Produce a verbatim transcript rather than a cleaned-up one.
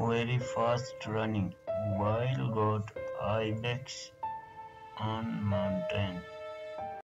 very fast running. Wild goat Ibex on mountain.